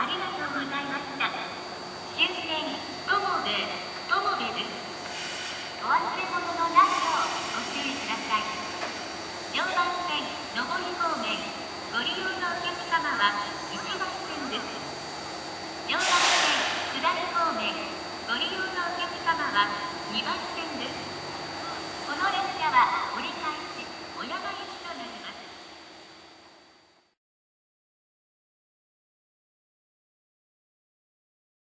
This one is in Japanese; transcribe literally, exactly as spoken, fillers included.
ありがとうございました。終点、友部、友部です。お忘れ物のないようご注意ください。常磐線、上り方面、ご利用のお客様はいちばん線です。常磐線、下り方面、ご利用のお客様はにばん線です。この列車は折り返し